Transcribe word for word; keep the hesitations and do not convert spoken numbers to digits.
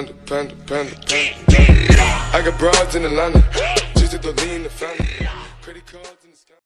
panda, panda, panda, panda, panda. I got broads in Atlanta, just to lean the family. Credit cards.